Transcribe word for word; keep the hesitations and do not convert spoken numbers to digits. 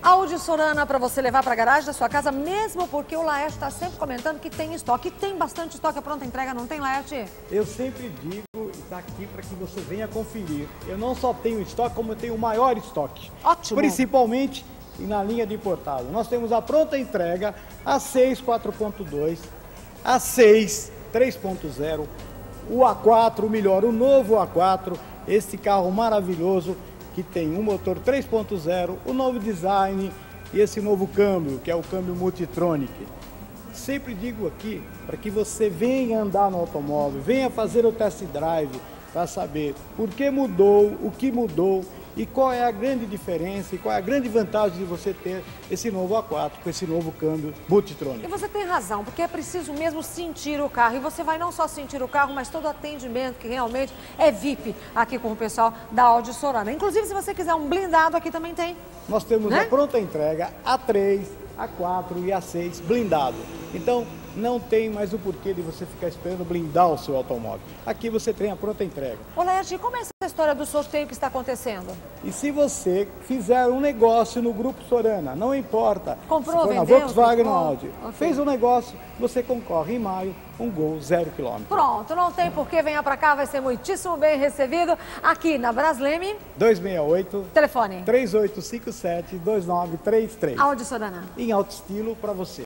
Audi Sorana para você levar para a garagem da sua casa, mesmo porque o Laerte está sempre comentando que tem estoque. E tem bastante estoque, a pronta entrega, não tem, Laerte? Eu sempre digo, e está aqui para que você venha conferir. Eu não só tenho estoque, como eu tenho o maior estoque. Ótimo! Principalmente na linha de importado. Nós temos a pronta entrega A seis quatro ponto dois, A seis três ponto zero, o A quatro, o melhor, o novo A quatro, esse carro maravilhoso que tem um motor três ponto zero, o novo design e esse novo câmbio, que é o câmbio Multitronic. Sempre digo aqui para que você venha andar no automóvel, venha fazer o test drive para saber por que mudou, o que mudou e qual é a grande diferença e qual é a grande vantagem de você ter esse novo A quatro com esse novo câmbio Multitronic. E você tem razão, porque é preciso mesmo sentir o carro. E você vai não só sentir o carro, mas todo o atendimento que realmente é V I P aqui com o pessoal da Audi Sorana. Inclusive, se você quiser um blindado, aqui também tem. Nós temos, né, a pronta entrega A três, A quatro e A seis blindado. Então, não tem mais o porquê de você ficar esperando blindar o seu automóvel. Aqui você tem a pronta entrega. Ô, Laerte, como é essa história do sorteio que está acontecendo? E se você fizer um negócio no Grupo Sorana, não importa. Comprou, se for vendeu, na Volkswagen ou comprou, Audi, okay. Fez um negócio, você concorre em maio, um Gol zero quilômetro. Pronto, não tem porquê, venha pra cá, vai ser muitíssimo bem recebido aqui na Brasleme. dois seis oito, Telefone três oito cinco sete, dois nove três três. Audi Sorana. Em alto estilo para você.